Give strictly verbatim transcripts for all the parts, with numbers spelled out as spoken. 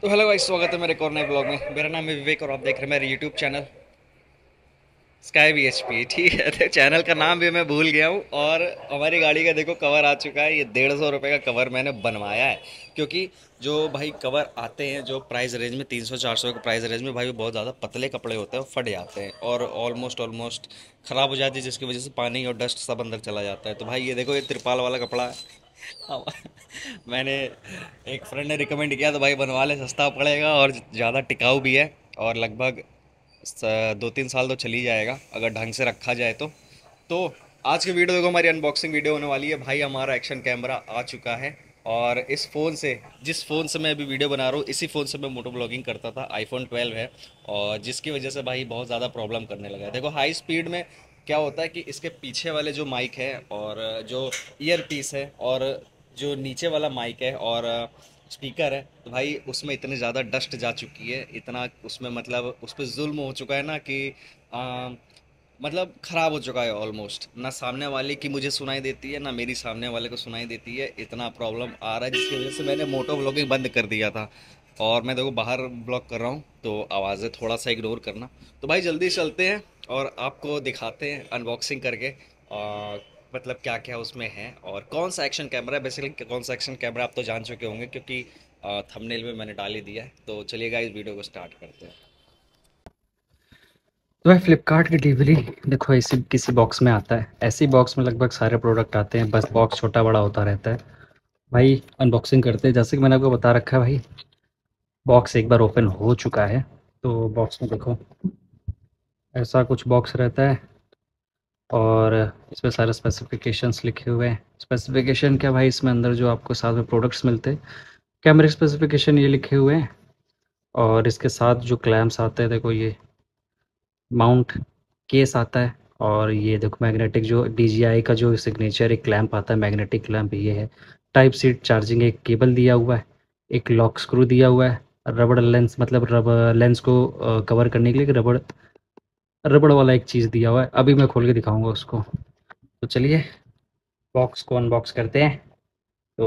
तो हेलो भाई, स्वागत है मेरे एक और नए ब्लॉग में। मेरा नाम है विवेक और आप देख रहे हैं मेरे YouTube channel sky B H P. ठीक है, तो चैनल का नाम भी मैं भूल गया हूँ। और हमारी गाड़ी का देखो कवर आ चुका है। ये डेढ़ सौ रुपये का कवर मैंने बनवाया है, क्योंकि जो भाई कवर आते हैं जो प्राइस रेंज में तीन सौ चार सौ के प्राइस रेंज में, भाई वो बहुत ज़्यादा पतले कपड़े होते हैं, फट जाते हैं और ऑलमोस्ट ऑलमोस्ट ख़राब हो जाती है, जिसकी वजह से पानी और डस्ट सब अंदर चला जाता है। तो भाई ये देखो, ये तिरपाल वाला कपड़ा है। अब मैंने एक फ्रेंड ने रिकमेंड किया तो भाई बनवा ले, सस्ता पड़ेगा और ज़्यादा टिकाऊ भी है। और लगभग स- दो तीन साल तो चल ही जाएगा अगर ढंग से रखा जाए तो। तो आज की वीडियो देखो, हमारी अनबॉक्सिंग वीडियो होने वाली है। भाई हमारा एक्शन कैमरा आ चुका है और इस फ़ोन से, जिस फ़ोन से मैं अभी वीडियो बना रहा हूँ, इसी फ़ोन से मैं मोटो ब्लॉगिंग करता था। आईफोन ट्वेल्व है और जिसकी वजह से भाई बहुत ज़्यादा प्रॉब्लम करने लगा है। देखो हाई स्पीड में क्या होता है कि इसके पीछे वाले जो माइक है और जो ईयर पीस है और जो नीचे वाला माइक है और स्पीकर है, तो भाई उसमें इतनी ज़्यादा डस्ट जा चुकी है, इतना उसमें मतलब उस पर जुल्म हो चुका है ना कि आ, मतलब ख़राब हो चुका है ऑलमोस्ट। ना सामने वाले की मुझे सुनाई देती है, ना मेरी सामने वाले को सुनाई देती है। इतना प्रॉब्लम आ रहा है जिसकी वजह से मैंने मोटो व्लॉगिंग बंद कर दिया था। और मैं देखो बाहर ब्लॉग कर रहा हूँ तो आवाज़ें थोड़ा सा इग्नोर करना। तो भाई जल्दी चलते हैं और आपको दिखाते हैं अनबॉक्सिंग करके आ, मतलब क्या क्या उसमें है और कौन सा एक्शन कैमरा है। बेसिकली कौन सा एक्शन कैमरा आप तो जान चुके होंगे, क्योंकि थंबनेल में मैंने डाल ही दिया है। तो चलिए गाइस, वीडियो को स्टार्ट करते हैं। तो भाई फ्लिपकार्ट की डिलीवरी देखो ऐसी किसी बॉक्स में आता है। ऐसी बॉक्स में लगभग सारे प्रोडक्ट आते हैं, बस बॉक्स छोटा बड़ा होता रहता है। भाई अनबॉक्सिंग करते हैं। जैसे कि मैंने आपको बता रखा है भाई, बॉक्स एक बार ओपन हो चुका है। तो बॉक्स में देखो ऐसा कुछ बॉक्स रहता है और इसमें सारे स्पेसिफिकेशंस लिखे हुए हैं। स्पेसिफिकेशन क्या भाई, इसमें अंदर जो आपको साथ में प्रोडक्ट्स मिलते हैं, कैमरे स्पेसिफिकेशन ये लिखे हुए हैं। और इसके साथ जो क्लैम्प्स आते हैं, देखो ये माउंट केस आता है। और ये देखो मैग्नेटिक जो डी जी आई का जो सिग्नेचर एक क्लैंप आता है, मैग्नेटिक क्लैंप ये है। टाइप सी चार्जिंग एक केबल दिया हुआ है, एक लॉक स्क्रू दिया हुआ है, रबड़ लेंस मतलब रबर लेंस को कवर करने के लिए एक रबड़ रबड़ वाला एक चीज़ दिया हुआ है। अभी मैं खोल के दिखाऊंगा उसको। तो चलिए बॉक्स को अनबॉक्स करते हैं। तो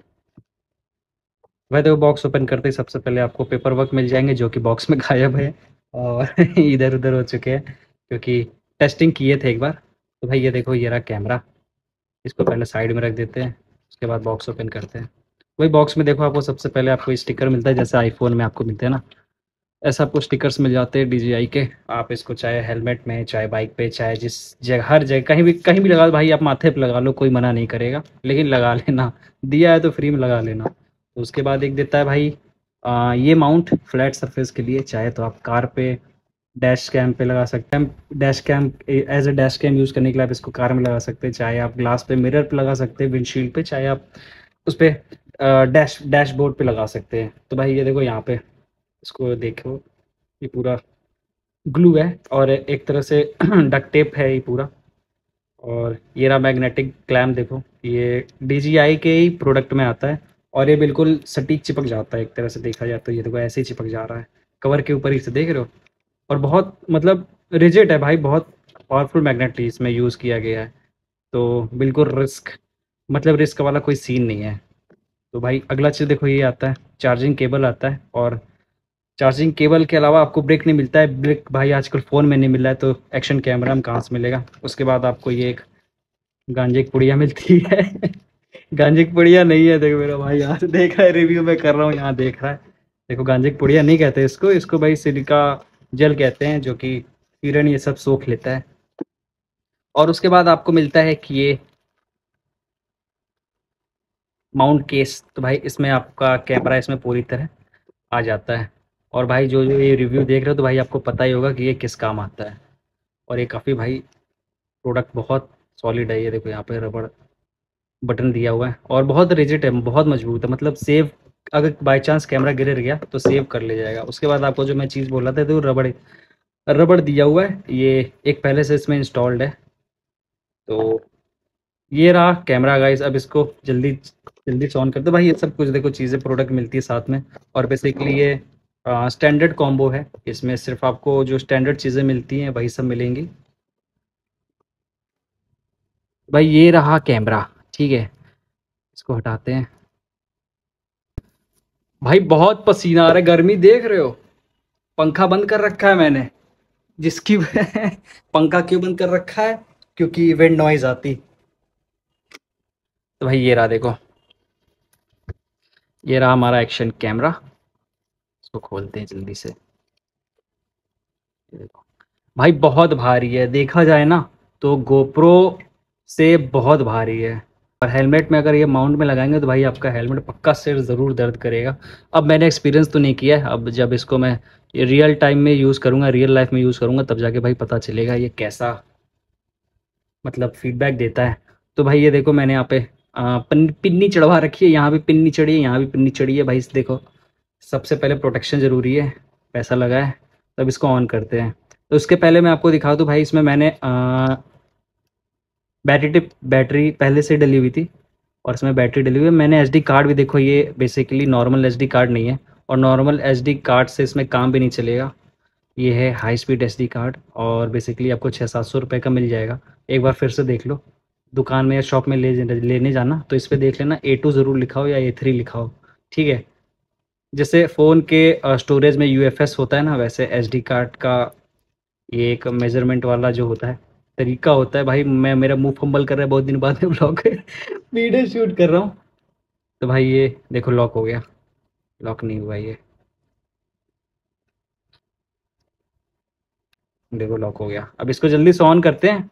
वह देखो बॉक्स ओपन करते ही सबसे पहले आपको पेपर वर्क मिल जाएंगे जो कि बॉक्स में गायब है और इधर उधर हो चुके हैं, क्योंकि टेस्टिंग किए थे एक बार। तो भाई ये देखो, ये रहा कैमरा। इसको पहले साइड में रख देते हैं, उसके बाद बॉक्स ओपन करते हैं। वही बॉक्स में देखो आपको सबसे पहले आपको स्टिकर मिलता है, जैसे आईफोन में आपको मिलते हैं ना, ऐसा आपको स्टिकर्स मिल जाते हैं डी जी आई के। आप इसको चाहे हेलमेट में, चाहे बाइक पे, चाहे जिस जगह, हर जगह कहीं भी कहीं भी लगा लो भाई। आप माथे पे लगा लो, कोई मना नहीं करेगा, लेकिन लगा लेना। दिया है तो फ्री में लगा लेना। तो उसके बाद एक देता है भाई आ, ये माउंट फ्लैट सरफेस के लिए, चाहे तो आप कार पे डैश कैम पे लगा सकते हैं। Dash cam as a dash cam use करने के लिए आप इसको कार में लगा सकते हैं, चाहे आप ग्लास पे मिरर पे लगा सकते हैं, विंडशील्ड पे, चाहे आप उस पे डैश डैशबोर्ड पे लगा सकते हैं। तो भाई ये देखो यहाँ पे, इसको देखो, ये पूरा ग्लू है और एक तरह से डक्ट टेप है ये पूरा। और ये रहा मैग्नेटिक क्लैम्प, देखो ये डी जी आई के ही प्रोडक्ट में आता है और ये बिल्कुल सटीक चिपक जाता है। एक तरह से देखा जाए तो ये देखो ऐसे ही चिपक जा रहा है, कवर के ऊपर ही से देख रहे हो। और बहुत मतलब रिजिड है भाई, बहुत पावरफुल मैग्नेट इसमें यूज़ किया गया है। तो बिल्कुल रिस्क मतलब रिस्क वाला कोई सीन नहीं है। तो भाई अगला चीज़ देखो, ये आता है चार्जिंग केबल आता है। और चार्जिंग केबल के अलावा आपको ब्रेक नहीं मिलता है। ब्रेक भाई आजकल फ़ोन में नहीं मिल रहा है, तो एक्शन कैमरा में कहाँ से मिलेगा। उसके बाद आपको ये एक गांजे की पुड़िया मिलती है। गांजे की पुड़िया नहीं है, देखो मेरा भाई यहाँ से देख रहा है, रिव्यू में कर रहा हूँ, यहाँ देख रहा है। देखो गांजे की पुड़िया नहीं कहते इसको, इसको भाई सिलिका जेल कहते हैं, जो कि किरण ये सब सोख लेता है। और उसके बाद आपको मिलता है कि ये माउंट केस। तो भाई इसमें आपका कैमरा इसमें पूरी तरह आ जाता है। और भाई जो जो ये रिव्यू देख रहे हो, तो भाई आपको पता ही होगा कि ये किस काम आता है। और ये काफ़ी भाई प्रोडक्ट बहुत सॉलिड है। ये देखो यहाँ पे रबड़ बटन दिया हुआ है और बहुत रिजिड है, बहुत मजबूत है। मतलब सेव, अगर बाई चांस कैमरा गिर गया तो सेव कर ले जाएगा। उसके बाद आपको जो मैं चीज़ बोला था, तो रबड़ रबड़ दिया हुआ है, ये एक पहले से इसमें इंस्टॉल्ड है। तो ये रहा कैमरा गाइस। अब इसको जल्दी जल्दी से ऑन कर दो भाई। ये सब कुछ देखो चीज़ें प्रोडक्ट मिलती है साथ में। और बेसिकली ये स्टैंडर्ड कॉम्बो है, इसमें सिर्फ आपको जो स्टैंडर्ड चीज़ें मिलती हैं वही सब मिलेंगी। भाई ये रहा कैमरा, ठीक है। इसको हटाते हैं भाई बहुत पसीना आ रहा है, गर्मी देख रहे हो, पंखा बंद कर रखा है मैंने, जिसकी पंखा क्यों बंद कर रखा है, क्योंकि विंड नॉइज आती। तो भाई ये रहा देखो, ये रहा हमारा एक्शन कैमरा। इसको खोलते हैं जल्दी से। ये देखो भाई बहुत भारी है, देखा जाए ना तो गोप्रो से बहुत भारी है। और हेलमेट में अगर ये माउंट में लगाएंगे तो भाई आपका हेलमेट पक्का सिर ज़रूर दर्द करेगा। अब मैंने एक्सपीरियंस तो नहीं किया है, अब जब इसको मैं ये रियल टाइम में यूज़ करूँगा, रियल लाइफ में यूज़ करूँगा, तब जाके भाई पता चलेगा ये कैसा मतलब फीडबैक देता है। तो भाई ये देखो मैंने यहाँ पे आ, पन, पिन्नी चढ़वा रखी है, यहाँ भी पिन्नी चढ़ी है, यहाँ भी पिन्नी चढ़ी है भाई। इस देखो, सबसे पहले प्रोटेक्शन ज़रूरी है, पैसा लगा है, तब इसको ऑन करते हैं। तो उसके पहले मैं आपको दिखा दूँ भाई, इसमें मैंने बैटरी टिप बैटरी पहले से डली हुई थी, और इसमें बैटरी डली हुई है। मैंने एसडी कार्ड भी देखो, ये बेसिकली नॉर्मल एसडी कार्ड नहीं है, और नॉर्मल एसडी कार्ड से इसमें काम भी नहीं चलेगा। ये है हाई स्पीड एसडी कार्ड, और बेसिकली आपको छः सात सौ रुपये का मिल जाएगा। एक बार फिर से देख लो, दुकान में या शॉप में ले लेने जाना तो इस पर देख लेना ए टू ज़रूर लिखा हो या ए थ्री लिखा हो, ठीक है। जैसे फ़ोन के स्टोरेज में यू एफ एस होता है ना, वैसे एस डी कार्ड का ये एक मेजरमेंट वाला जो होता है तरीका होता है। भाई मैं मेरा मुंह फंबल कर रहा है, बहुत दिन बाद में ब्लॉग वीडियो शूट कर रहा हूँ। तो भाई ये देखो लॉक हो गया, लॉक नहीं हुआ ये, देखो लॉक हो गया। अब इसको जल्दी से ऑन करते हैं।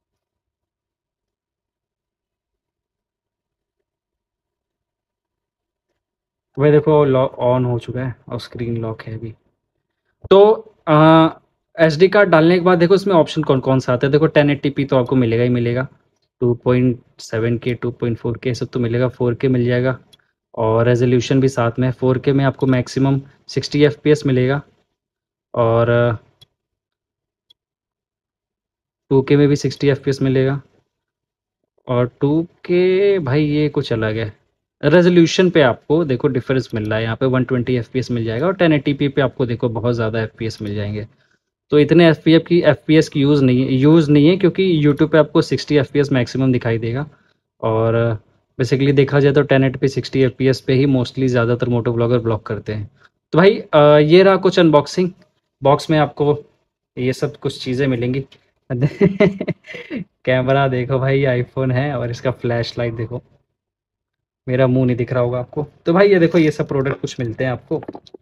भाई देखो लॉक ऑन हो चुका है और स्क्रीन लॉक है अभी। तो एस डी कार्ड डालने के बाद देखो इसमें ऑप्शन कौन कौन सा आता है। देखो टेन एट्टी पी तो आपको मिलेगा ही मिलेगा, two point seven K, two point four K सब तो मिलेगा, फोर के मिल जाएगा, और रेजोल्यूशन भी साथ में। फोर के में आपको maximum sixty F P S मिलेगा, और टू के में भी सिक्सटी एफ पी एस मिलेगा, और टू के भाई ये कुछ अलग है। रेजोल्यूशन पे आपको देखो डिफरेंस मिल रहा है, यहाँ पे one twenty F P S मिल जाएगा, और टेन एट्टी पी पे आपको देखो बहुत ज़्यादा एफ पी एस मिल जाएंगे। तो इतने एफ पी एफ की एफ पी एस की यूज़ नहीं है यूज़ नहीं है क्योंकि यूट्यूब पे आपको sixty F P S maximum दिखाई देगा, और बेसिकली देखा जाए तो टेन एट पे सिक्सटी एफ पी एस पे ही मोस्टली ज़्यादातर मोटो ब्लॉगर ब्लॉग करते हैं। तो भाई अ, ये रहा कुछ अनबॉक्सिंग। बॉक्स में आपको ये सब कुछ चीज़ें मिलेंगी। कैमरा देखो भाई आईफोन है, और इसका फ्लैश लाइट देखो, मेरा मुंह नहीं दिख रहा होगा आपको। तो भाई ये देखो ये सब प्रोडक्ट कुछ मिलते हैं आपको,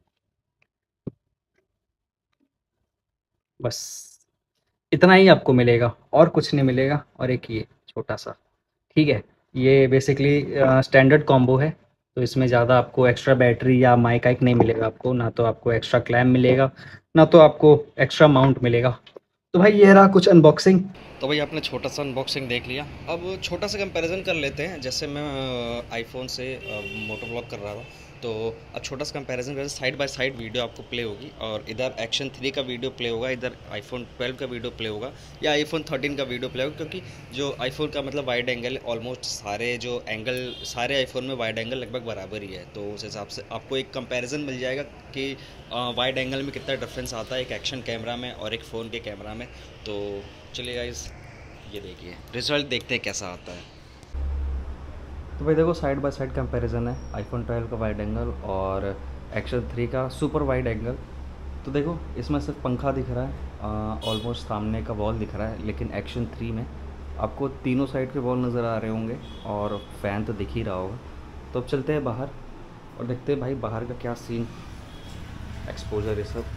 बस इतना ही आपको मिलेगा और कुछ नहीं मिलेगा। और एक ये छोटा सा, ठीक है, ये बेसिकली स्टैंडर्ड कॉम्बो है, तो इसमें ज़्यादा आपको एक्स्ट्रा बैटरी या माइक आइक नहीं मिलेगा आपको, ना तो आपको एक्स्ट्रा क्लैम मिलेगा, ना तो आपको एक्स्ट्रा माउंट मिलेगा। तो भाई ये रहा कुछ अनबॉक्सिंग। तो भाई आपने छोटा सा अनबॉक्सिंग देख लिया, अब छोटा सा कंपैरिजन कर लेते हैं। जैसे मैं आईफोन से मोटो ब्लॉग कर रहा था, तो अब छोटा सा कंपैरिजन करें, साइड बाय साइड वीडियो आपको प्ले होगी, और इधर एक्शन थ्री का वीडियो प्ले होगा, इधर आईफोन ट्वेल्व का वीडियो प्ले होगा, या आईफोन थर्टीन का वीडियो प्ले होगा। क्योंकि जो आईफोन का मतलब वाइड एंगल, ऑलमोस्ट सारे जो एंगल सारे आईफोन में वाइड एंगल लगभग बराबर ही है, तो उस हिसाब से आपको एक कंपैरिजन मिल जाएगा कि वाइड एंगल में कितना डिफरेंस आता है एक एक्शन कैमरा में और एक फ़ोन के कैमरा में। तो चलिए गाइस, ये देखिए रिजल्ट देखते हैं कैसा आता है। तो भाई देखो साइड बाय साइड कंपैरिजन है आईफोन ट्वेल्व का वाइड एंगल और एक्शन थ्री का सुपर वाइड एंगल। तो देखो इसमें सिर्फ पंखा दिख रहा है, ऑलमोस्ट सामने का वॉल दिख रहा है, लेकिन एक्शन थ्री में आपको तीनों साइड के वॉल नज़र आ रहे होंगे, और फ़ैन तो दिख ही रहा होगा। तो अब चलते हैं बाहर और देखते हैं भाई बाहर का क्या सीन, एक्सपोजर ये सब।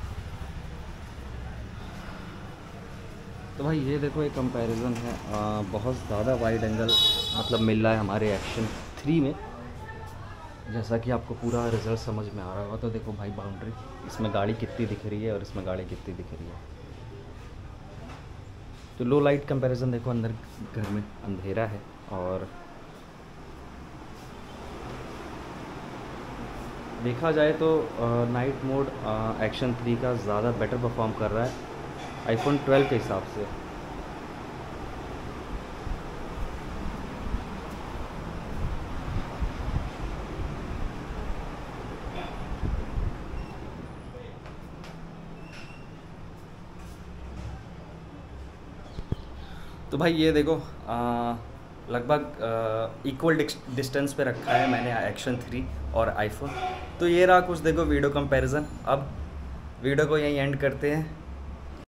तो भाई ये देखो एक कंपैरिजन है, आ, बहुत ज़्यादा वाइड एंगल मतलब मिल रहा है हमारे एक्शन थ्री में, जैसा कि आपको पूरा रिजल्ट समझ में आ रहा होगा। तो देखो भाई बाउंड्री, इसमें गाड़ी कितनी दिख रही है और इसमें गाड़ी कितनी दिख रही है। तो लो लाइट कंपैरिजन देखो, अंदर घर में अंधेरा है, और देखा जाए तो नाइट मोड एक्शन थ्री का ज़्यादा बेटर परफॉर्म कर रहा है आईफोन ट्वेल्व के हिसाब से। तो भाई ये देखो लगभग इक्वल डिस्टेंस पे रखा है मैंने एक्शन थ्री और आईफोन। तो ये रहा कुछ देखो वीडियो कंपैरिजन। अब वीडियो को यहीं एंड करते हैं।